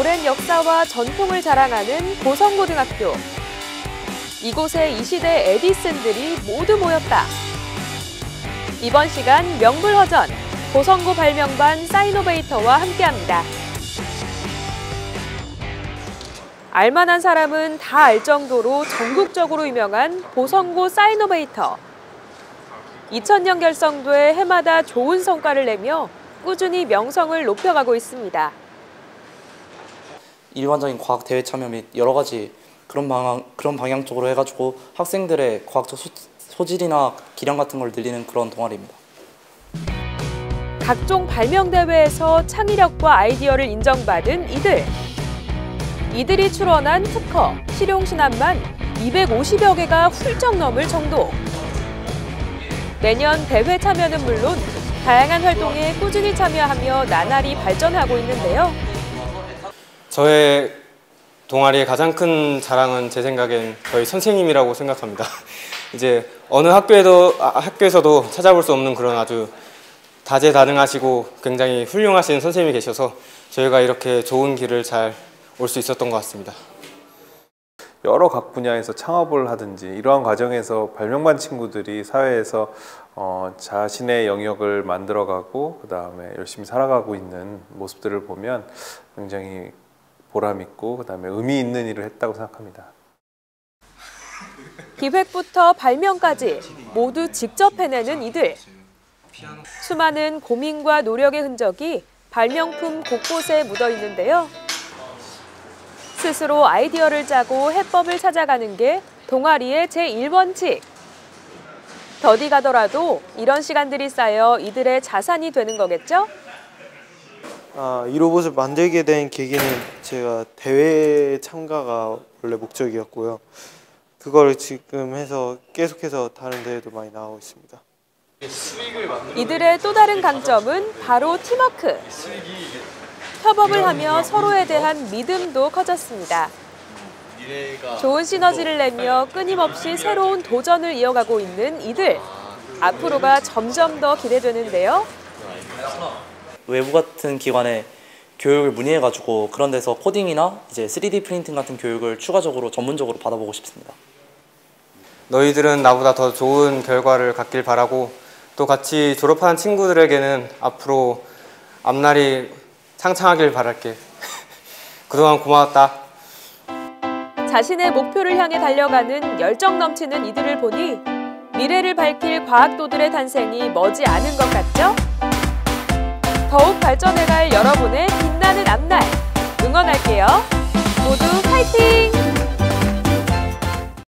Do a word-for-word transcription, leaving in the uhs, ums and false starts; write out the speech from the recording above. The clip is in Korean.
오랜 역사와 전통을 자랑하는 보성고등학교. 이곳에 이 시대 에디슨들이 모두 모였다. 이번 시간 명불허전, 보성고 발명반 사이노베이터와 함께합니다. 알만한 사람은 다 알 정도로 전국적으로 유명한 보성고 사이노베이터. 이천 년 결성돼 해마다 좋은 성과를 내며 꾸준히 명성을 높여가고 있습니다. 일반적인 과학 대회 참여 및 여러 가지 그런 방향, 그런 방향 쪽으로 해가지고 학생들의 과학적 소, 소질이나 기량 같은 걸 늘리는 그런 동아리입니다. 각종 발명 대회에서 창의력과 아이디어를 인정받은 이들. 이들이 출원한 특허, 실용신안만 이백오십여 개가 훌쩍 넘을 정도. 매년 대회 참여는 물론 다양한 활동에 꾸준히 참여하며 나날이 발전하고 있는데요. 저의 동아리의 가장 큰 자랑은 제 생각엔 저희 선생님이라고 생각합니다. 이제 어느 학교에도, 아, 학교에서도 찾아볼 수 없는 그런 아주 다재다능하시고 굉장히 훌륭하신 선생님이 계셔서 저희가 이렇게 좋은 길을 잘 올 수 있었던 것 같습니다. 여러 각 분야에서 창업을 하든지 이러한 과정에서 발명반 친구들이 사회에서 어, 자신의 영역을 만들어가고 그 다음에 열심히 살아가고 있는 모습들을 보면 굉장히 보람 있고 그 다음에 의미 있는 일을 했다고 생각합니다. 기획부터 발명까지 모두 직접 해내는 이들. 수많은 고민과 노력의 흔적이 발명품 곳곳에 묻어 있는데요. 스스로 아이디어를 짜고 해법을 찾아가는 게 동아리의 제일 원칙. 더디 가더라도 이런 시간들이 쌓여 이들의 자산이 되는 거겠죠? 아, 이 로봇을 만들게 된 계기는 제가 대회 참가가 원래 목적이었고요. 그걸 지금 해서 계속해서 다른 대회도 많이 나가고 있습니다. 이들의 또 다른 강점은 바로 팀워크. 협업을 하며 서로에 대한 믿음도 커졌습니다. 좋은 시너지를 내며 끊임없이 새로운 도전을 이어가고 있는 이들. 앞으로가 점점 더 기대되는데요. 외부 같은 기관에 교육을 문의해가지고 그런 데서 코딩이나 이제 쓰리디 프린팅 같은 교육을 추가적으로 전문적으로 받아보고 싶습니다. 너희들은 나보다 더 좋은 결과를 갖길 바라고 또 같이 졸업하는 친구들에게는 앞으로 앞날이 창창하길 바랄게. 그동안 고마웠다. 자신의 목표를 향해 달려가는 열정 넘치는 이들을 보니 미래를 밝힐 과학도들의 탄생이 머지않은 것 같죠? 더욱 발전해갈 여러분의 빛나는 앞날 응원할게요. 모두 화이팅!